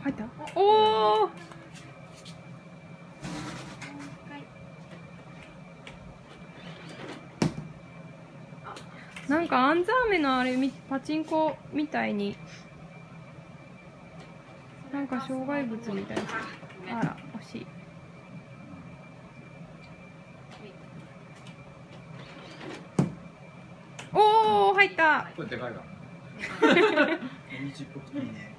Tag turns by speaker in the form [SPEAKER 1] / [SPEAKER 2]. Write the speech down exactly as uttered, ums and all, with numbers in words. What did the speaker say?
[SPEAKER 1] 入った。おお。なんかアンザーメのあれみパチンコみたいになんか障害物みたいな。あら惜しい。おお入った。
[SPEAKER 2] これでかいな。